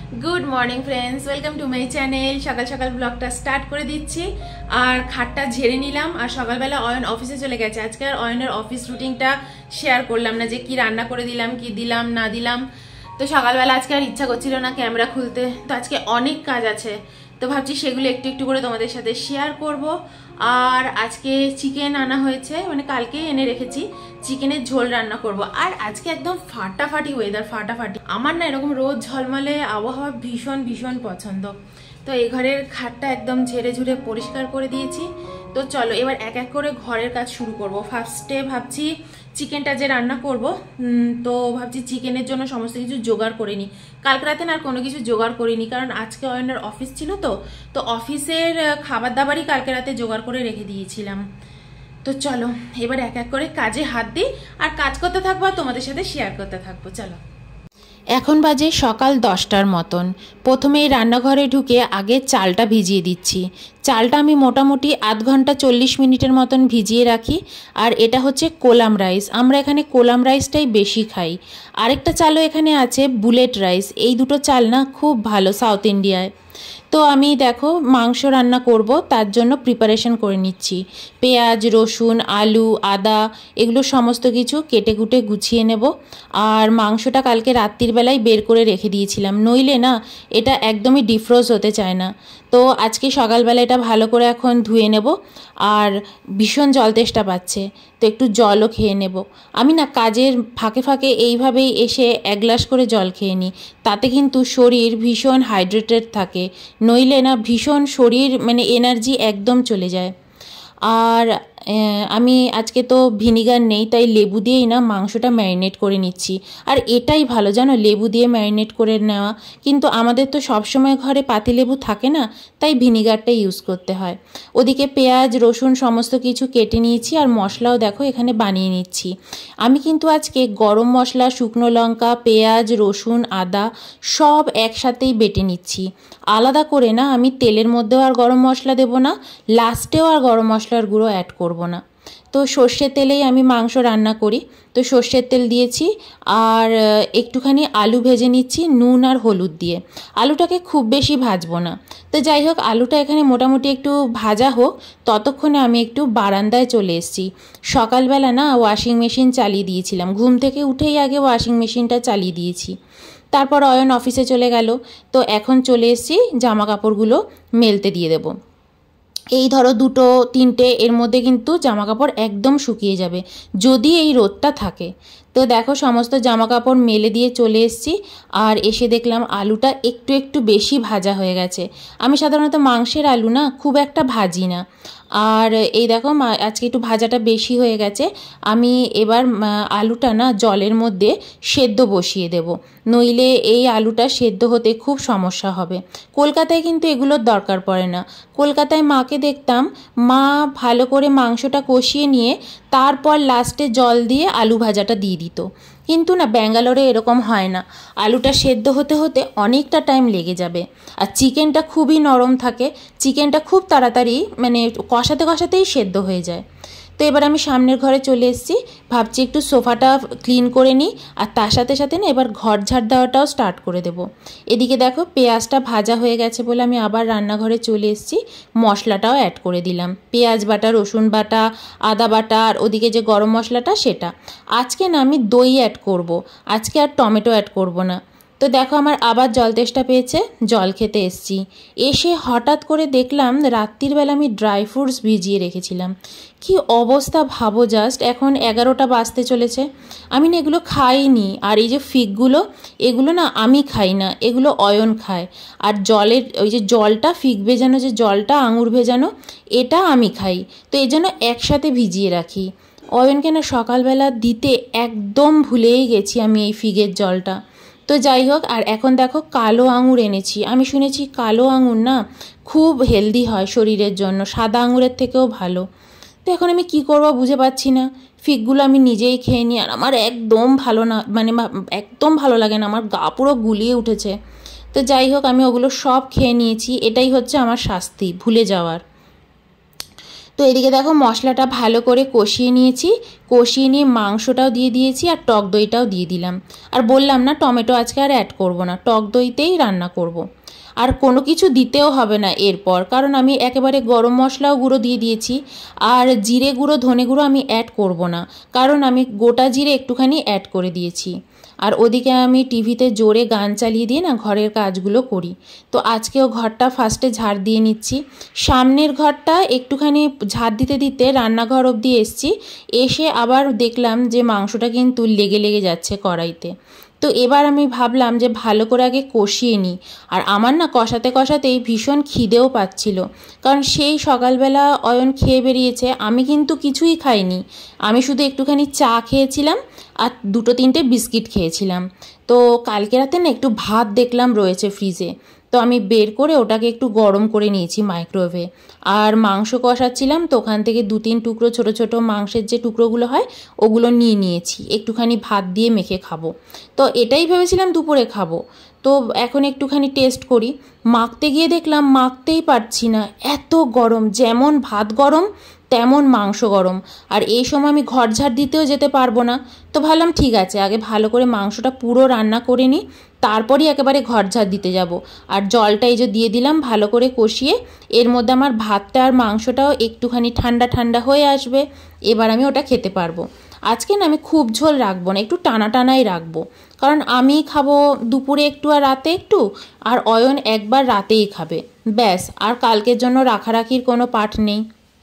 Good morning friends, welcome to my channel. सकाल सकाल ब्लगटा start कर दिच्छी और खाटटा झेड़े निलाम और सकाल बेला अयन अफिसे चले गेছে। আজকে আর অয়নের অফিস রুটিনটা শেয়ার করলাম না যে কি রান্না করে দিলাম, কি দিলাম না দিলাম। তো সকালবেলা আজকে আর ইচ্ছা করছিল না ক্যামেরা খুলতে, তো আজকে অনেক কাজ আছে, তো ভাবছি সেগুলো একটু একটু করে তোমাদের সাথে শেয়ার করব। আর আজকে চিকেন আনা হয়েছে, মানে কালকে এনে রেখেছি, চিকেনের ঝোল রান্না করব। আর আজকে একদম ফাটাফাটি ওয়েদার, ফাটাফাটি। আমার না এরকম রোদ ঝলমলে আবহাওয়া ভীষণ ভীষণ পছন্দ। তো এই ঘরের খাটটা একদম ঝেড়ে ঝুড়ে পরিষ্কার করে দিয়েছি। তো চলো এবার এক এক করে ঘরের কাজ শুরু করব। ফার্স্টে ভাবছি চিকেনটা যে রান্না করব, তো ভাবছি চিকেনের জন্য সমস্ত কিছু জোগাড় করে নিই। কালকে রাতে না আর কোনো কিছু জোগাড় করিনি, কারণ আজকে অয়নের অফিস ছিল, তো অফিসের খাবার দাবারই কালকে রাতে জোগাড় করে রেখে দিয়েছিলাম। তো চলো এবার এক এক করে কাজে হাত দিই, আর কাজ করতে থাকবো আর তোমাদের সাথে শেয়ার করতে থাকবো। চলো। এখন বাজে সকাল 10টার মতন। প্রথমেই রান্নাঘরে ঢুকে আগে চালটা ভিজিয়ে দিচ্ছি। চালটা আমি মোটামুটি আধ ঘন্টা 40 মিনিটের মতন ভিজিয়ে রাখি। আর এটা হচ্ছে কোলাম রাইস, আমরা এখানে কোলাম রাইসটাই বেশি খাই। আরেকটা চালও এখানে আছে বুলেট রাইস। এই দুটো চাল না খুব ভালো সাউথ ইন্ডিয়ায়। তো আমি দেখো মাংস রান্না করব, তার জন্য প্রিপারেশন করে নিচ্ছি। পেঁয়াজ, রসুন, আলু, আদা এগুলো সমস্ত কিছু কেটে কুটে গুছিয়ে নেব। আর মাংসটা কালকে রাত্রির বেলায় বের করে রেখে দিয়েছিলাম, নইলে না এটা একদমই ডিফ্রোজ হতে চায় না। তো আজকে সকালবেলা এটা ভালো করে এখন ধুয়ে নেব। আর ভীষণ জল তেষ্টা পাচ্ছে, তো একটু জলও খেয়ে নেব। আমি না কাজের ফাঁকে ফাঁকে এইভাবেই এসে এক গ্লাস করে জল খেয়ে নিই, তাতে কিন্তু শরীর ভীষণ হাইড্রেটেড থাকে, নইলে না ভীষণ শরীর মানে এনার্জি একদম চলে যায়। আর আমি আজকে তো ভিনিগার নেই, তাই লেবু দিয়েই না মাংসটা ম্যারিনেট করে নিচ্ছি। আর এটাই ভালো জানো, লেবু দিয়ে ম্যারিনেট করে নেওয়া। কিন্তু আমাদের তো সবসময় ঘরে পাতিলেবু থাকে না, তাই ভিনিগারটা ইউজ করতে হয়। ওদিকে পেঁয়াজ, রসুন সমস্ত কিছু কেটে নিয়েছি, আর মশলাও দেখো এখানে বানিয়ে নিচ্ছি। আমি কিন্তু আজকে গরম মশলা, শুকনো লঙ্কা, পেঁয়াজ, রসুন, আদা সব একসাথেই বেটে নিচ্ছি। আলাদা করে না আমি তেলের মধ্যেও আর গরম মশলা দেবো না, লাস্টেও আর গরম মশলার গুঁড়ো অ্যাড করব না। তো সর্ষের তেলেই আমি মাংস রান্না করি, তো সর্ষের তেল দিয়েছি। আর একটুখানি আলু ভেজে নিচ্ছি নুন আর হলুদ দিয়ে। আলুটাকে খুব বেশি ভাজবো না। তো যাই হোক, আলুটা এখানে মোটামুটি একটু ভাজা হোক, ততক্ষণে আমি একটু বারান্দায় চলে এসেছি। সকালবেলা না ওয়াশিং মেশিন চালিয়ে দিয়েছিলাম, ঘুম থেকে উঠেই আগে ওয়াশিং মেশিনটা চালিয়ে দিয়েছি। তারপর অয়ন অফিসে চলে গেল, তো এখন চলে এসেছি জামা কাপড়গুলো মেলতে দিয়ে দেবো। এই ধরো 2-3টে, এর মধ্যে কিন্তু জামা কাপড় একদম শুকিয়ে যাবে যদি এই রোদটা থাকে। তো দেখো সমস্ত জামা কাপড় মেলে দিয়ে চলে এসেছি। আর এসে দেখলাম আলুটা একটু একটু বেশি ভাজা হয়ে গেছে। আমি সাধারণত মাংসের আলু না খুব একটা ভাজি না। আর এই দেখো আজকে একটু ভাজাটা বেশি হয়ে গেছে। আমি এবার আলুটা না জলের মধ্যে সেদ্ধ বসিয়ে দেব, নইলে এই আলুটা সেদ্ধ হতে খুব সমস্যা হবে। কলকাতায় কিন্তু এগুলোর দরকার পড়ে না। কলকাতায় মাকে দেখতাম, মা ভালো করে মাংসটা কষিয়ে নিয়ে তারপর লাস্টে জল দিয়ে আলু ভাজাটা দিয়ে দিত। কিন্তু না ব্যাঙ্গালোরে এরকম হয় না, আলুটা সেদ্ধ হতে হতে অনেকটা টাইম লেগে যাবে। আর চিকেনটা খুবই নরম থাকে, চিকেনটা খুব তাড়াতাড়ি মানে কষাতে কষাতেই সেদ্ধ হয়ে যায়। তো এবার আমি সামনের ঘরে চলে এসেছি, ভাবছি একটু সোফাটা ক্লিন করে নিই, আর তার সাথে সাথে না এবার ঘর ঝাড় দেওয়াটাও স্টার্ট করে দেব। এদিকে দেখো পেঁয়াজটা ভাজা হয়ে গেছে বলে আমি আবার রান্নাঘরে চলে এসেছি, মশলাটাও অ্যাড করে দিলাম। পেঁয়াজ বাটা, রসুন বাটা, আদা বাটা, আর ওদিকে যে গরম মশলাটা সেটা। আজকে না আমি দই অ্যাড করব, আজকে আর টমেটো অ্যাড করব না। তো দেখো আমার আবার জল তেষ্টা পেয়েছে, জল খেতে এসছি। এসে হঠাৎ করে দেখলাম রাত্রির বেলা আমি ড্রাই ফ্রুটস ভিজিয়ে রেখেছিলাম। কি অবস্থা ভাবো জাস্ট, এখন 11টা বাজতে চলেছে, আমি না এগুলো খাইনি। আর এই যে ফিগগুলো, এগুলো না আমি খাই না, এগুলো অয়ন খায়। আর জলের ওই যে জলটা, ফিগ ভেজানো যে জলটা, আঙুর ভেজানো, এটা আমি খাই। তো এই জন্য একসাথে ভিজিয়ে রাখি। অয়নকে না সকালবেলা দিতে একদম ভুলেই গেছি আমি এই ফিগের জলটা। তো যাই হোক, আর এখন দেখো কালো আঙুর এনেছি। আমি শুনেছি কালো আঙুর না খুব হেলদি হয় শরীরের জন্য, সাদা আঙুরের থেকেও ভালো। তো এখন আমি কি করব বুঝে পাচ্ছি না। ফিগগুলো আমি নিজেই খেয়ে নিই, আর আমার একদম ভালো না, মানে একদম ভালো লাগে না, আমার গা পুরো গুলিয়ে উঠেছে। তো যাই হোক, আমি ওগুলো সব খেয়ে নিয়েছি, এটাই হচ্ছে আমার শাস্তি, ভুলে যাওয়ার। তো এদিকে দেখো মশলাটা ভালো করে কষিয়ে নিয়েছি, কষিয়ে নিয়ে মাংসটাও দিয়ে দিয়েছি আর টক দইটাও দিয়ে দিলাম। আর বললাম না টমেটো আজকে আর অ্যাড করব না, টক দইতেই রান্না করব। আর কোনো কিছু দিতেও হবে না এরপর, কারণ আমি একেবারে গরম মশলাও গুঁড়ো দিয়ে দিয়েছি। আর জিরে গুঁড়ো ধনে গুঁড়ো আমি অ্যাড করব না, কারণ আমি গোটা জিরে একটুখানি অ্যাড করে দিয়েছি। আর ওদিকে আমি টিভিতে জোরে গান চালিয়ে দিয়ে না ঘরের কাজগুলো করি। তো আজকেও ঘরটা ফার্স্টে ঝাড় দিয়ে নিচ্ছি। সামনের ঘরটা একটুখানি ঝাড় দিতে দিতে রান্নাঘর অবধি এসছি, এসে আবার দেখলাম যে মাংসটা কিন্তু লেগে লেগে যাচ্ছে কড়াইতে। তো এবার আমি ভাবলাম যে ভালো করে আগে কষিয়ে নিই। আর আমার না কষাতে কষাতেই ভীষণ খিদেও পাচ্ছিল, কারণ সেই সকালবেলা অয়ন খেয়ে বেরিয়েছে, আমি কিন্তু কিছুই খাইনি। আমি শুধু একটুখানি চা খেয়েছিলাম আর 2-3টে বিস্কিট খেয়েছিলাম। তো কালকে রাতে না একটু ভাত দেখলাম রয়েছে ফ্রিজে, তো আমি বের করে ওটাকে একটু গরম করে নিয়েছি মাইক্রোওয়েভে। আর মাংস কষাচ্ছিলাম, তো ওখান থেকে 2-3 টুকরো ছোট ছোট মাংসের যে টুকরোগুলো হয় ওগুলো নিয়ে নিয়েছি, একটুখানি ভাত দিয়ে মেখে খাবো। তো এটাই ভেবেছিলাম দুপুরে খাবো। তো এখন একটুখানি টেস্ট করি। মাখতে গিয়ে দেখলাম মাখতেই পারছি না, এত গরম, যেমন ভাত গরম তেমন মাংস গরম। আর এই সময় আমি ঘর ঝাড় দিতেও যেতে পারবো না। তো ভাবলাম ঠিক আছে, আগে ভালো করে মাংসটা পুরো রান্না করে নিই, তারপরই একেবারে ঘর ঝাড় দিতে যাব। আর জলটা এই যে দিয়ে দিলাম ভালো করে কষিয়ে, এর মধ্যে আমার ভাতটা আর মাংসটাও একটুখানি ঠান্ডা ঠান্ডা হয়ে আসবে, এবার আমি ওটা খেতে পারবো। আজকে না আমি খুব ঝোল রাখবো না, একটু টানা টানাই রাখবো, কারণ আমি খাবো দুপুরে একটু আর রাতে একটু, আর অয়ন একবার রাতেই খাবে, ব্যাস। আর কালকের জন্য রাখারাখির কোনো পাঠ নেই।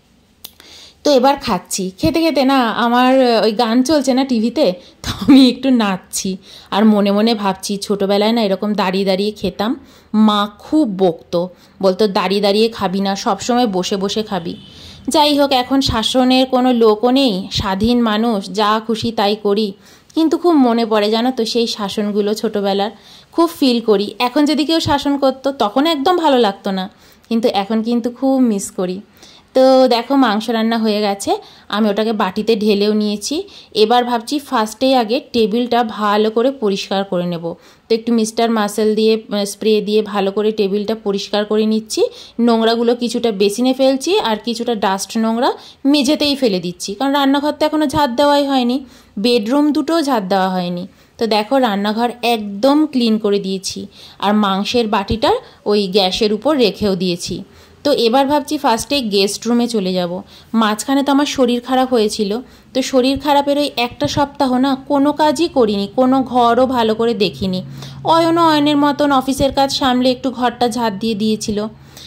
তো এবার খাচ্ছি, খেতে খেতে না আমার ওই গান চলছে না টিভিতে, তো আমি একটু নাচছি আর মনে মনে ভাবছি ছোটোবেলায় না এরকম দাঁড়িয়ে দাঁড়িয়ে খেতাম। মা খুব বকতো, বলতো দাঁড়িয়ে দাঁড়িয়ে খাবি না, সবসময় বসে বসে খাবি। যাই হোক, এখন শাসনের কোনো লোকও নেই, স্বাধীন মানুষ, যা খুশি তাই করি। কিন্তু খুব মনে পড়ে জানো তো সেই শাসনগুলো, ছোটোবেলার খুব ফিল করি। এখন যদি কেউ শাসন করতো তখন একদম ভালো লাগতো না, কিন্তু এখন কিন্তু খুব মিস করি। তো দেখো মাংস রান্না হয়ে গেছে, আমি ওটাকে বাটিতে ঢেলেও নিয়েছি। এবার ভাবছি ফার্স্টেই আগে টেবিলটা ভালো করে পরিষ্কার করে নেব। তো একটু মিস্টার মাসেল দিয়ে স্প্রে দিয়ে ভালো করে টেবিলটা পরিষ্কার করে নিচ্ছি। নোংরাগুলো কিছুটা বেসিনে ফেলছি আর কিছুটা ডাস্ট নোংরা মেঝেতেই ফেলে দিচ্ছি, কারণ রান্নাঘর তো এখনও ঝাঁট দেওয়াই হয়নি, বেডরুম দুটোও ঝাঁট দেওয়া হয়নি। তো দেখো রান্নাঘর একদম ক্লিন করে দিয়েছি, আর মাংসের বাটিটা ওই গ্যাসের উপর রেখেও দিয়েছি। তো এবার ভাবছি ফার্স্টে গেস্ট রুমে চলে যাব। মাঝখানে তো আমার শরীর খারাপ হয়েছিল, তো শরীর খারাপের ওই একটা সপ্তাহ না কোনো কাজই করিনি, কোনো ঘরও ভালো করে দেখিনি। অয়নের মতন অফিসের কাজ সামলে একটু ঘরটা ঝাঁট দিয়ে দিয়েছিল।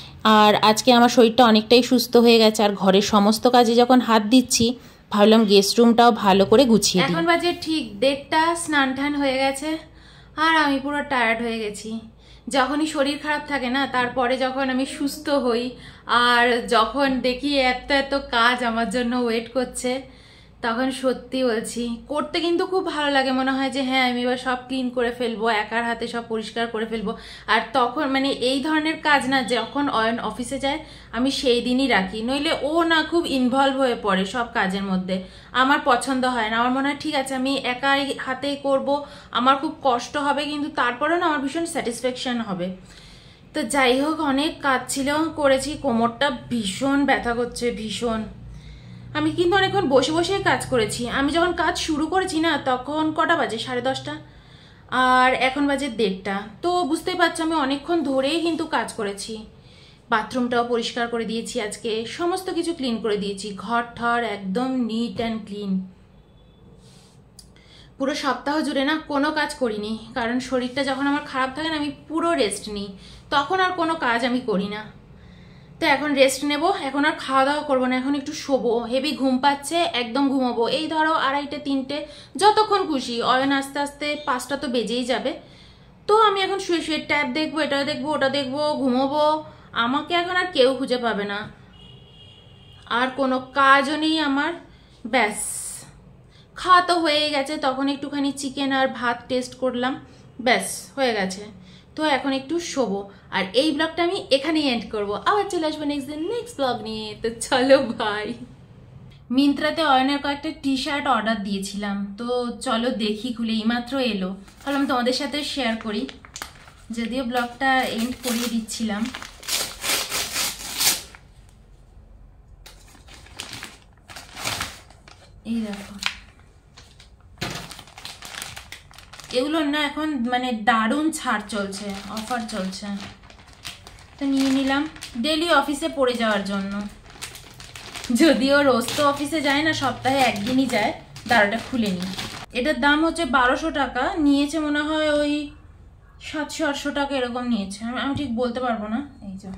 আর আজকে আমার শরীরটা অনেকটাই সুস্থ হয়ে গেছে, আর ঘরের সমস্ত কাজে যখন হাত দিচ্ছি ভাবলাম গেস্ট রুমটাও ভালো করে গুছিয়ে দিই। এখন বাজে ঠিক 1:30, স্নান টান হয়ে গেছে আর আমি পুরো টায়ার্ড হয়ে গেছি। যখনই শরীর খারাপ থাকে না, তারপরে যখন আমি সুস্থ হই আর যখন দেখি এত এত কাজ আমার জন্য ওয়েট করছে, তখন সত্যি বলছি করতে কিন্তু খুব ভালো লাগে। মনে হয় যে হ্যাঁ আমি এবার সব ক্লিন করে ফেলবো, একার হাতে সব পরিষ্কার করে ফেলবো। আর তখন মানে এই ধরনের কাজ না যখন অয়ন অফিসে যায় আমি সেই দিনই রাখি, নইলে ও না খুব ইনভলভ হয়ে পড়ে সব কাজের মধ্যে। আমার পছন্দ হয় না, আমার মনে হয় ঠিক আছে আমি একাই হাতেই করব, আমার খুব কষ্ট হবে কিন্তু তারপরেও না আমার ভীষণ স্যাটিসফ্যাকশন হবে। তো যাই হোক, অনেক কাজ ছিল, করেছি, কোমরটা ভীষণ ব্যথা করছে ভীষণ। আমি কিন্তু অনেকক্ষণ বসে বসে কাজ করেছি। আমি যখন কাজ শুরু করেছি না তখন কটা বাজে, 10:30, আর এখন বাজে 1:30। তো বুঝতেই পারছো আমি অনেকক্ষণ ধরেই কিন্তু কাজ করেছি। বাথরুমটাও পরিষ্কার করে দিয়েছি, আজকে সমস্ত কিছু ক্লিন করে দিয়েছি, ঘর ঠর একদম নিট অ্যান্ড ক্লিন। পুরো সপ্তাহ জুড়ে না কোনো কাজ করিনি, কারণ শরীরটা যখন আমার খারাপ থাকে না আমি পুরো রেস্ট নিই, তখন আর কোনো কাজ আমি করি না। তো এখন রেস্ট নেব, এখন আর খাওয়া দাওয়া করবো না, এখন একটু শোবো, হেভি ঘুম পাচ্ছে, একদম ঘুমাবো। এই ধরো 2:30, 3টে, যতক্ষণ খুশি। অয়ন আস্তে আস্তে 5টা তো বেজেই যাবে। তো আমি এখন শুয়ে শুয়ে ট্যাব দেখবো, এটা দেখবো, ওটা দেখবো, ঘুমোবো। আমাকে এখন আর কেউ খুঁজে পাবে না, আর কোনো কাজও নেই আমার। ব্যাস, খাওয়া তো হয়ে গেছে, তখন একটুখানি চিকেন আর ভাত টেস্ট করলাম, ব্যাস হয়ে গেছে। তো এখন একটু শোবো, আর এই ব্লগটা আমি এখানেই এন্ড করবো। আবার চলে আসবো নেক্সট ব্লগ নিয়ে। তো চলো বাই। মিন্ত্রাতে অয়নের কয়েকটা টি-শার্ট অর্ডার দিয়েছিলাম, তো চলো দেখি খুলে, এইমাত্র এলো, ভাবলাম তোমাদের সাথে শেয়ার করি, যদিও ব্লগটা এন্ড করিয়ে দিচ্ছিলাম। এই দেখো, এগুলোর না এখন মানে দারুণ ছাড় চলছে, অফার চলছে, তো নিয়ে নিলাম ডেলি অফিসে পড়ে যাওয়ার জন্য। যদিও রোজ তো অফিসে যায় না, সপ্তাহে একদিনই যায়। দাঁড়াটা খুলে নিই। এটার দাম হচ্ছে 1200 টাকা, নিয়েছে মনে হয় ওই 700-800 টাকা এরকম নিয়েছে, আমি ঠিক বলতে পারবো না। এই যে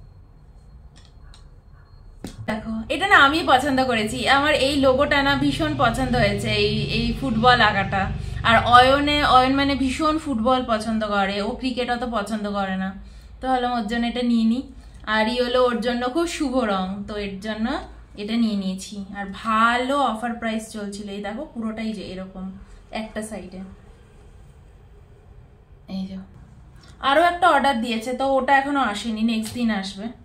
দেখো, এটা না আমি পছন্দ করেছি, আমার এই লোগোটা না ভীষণ পছন্দ হয়েছে, এই ফুটবল আঁকাটা। আর অয়ন মানে ভীষণ ফুটবল পছন্দ করে, ও ক্রিকেট অত পছন্দ করে না, তো হলো ওর জন্য এটা নিয়ে নিই। আর ই হলো ওর জন্য খুব শুভ রং, তো এর জন্য এটা নিয়ে নিয়েছি। আর ভালো অফার প্রাইস চলছিল, এই দেখো পুরোটাই যে এরকম একটা সাইডে। এই যে আরো একটা অর্ডার দিয়েছে, তো ওটা এখনো আসেনি, নেক্সট দিন আসবে।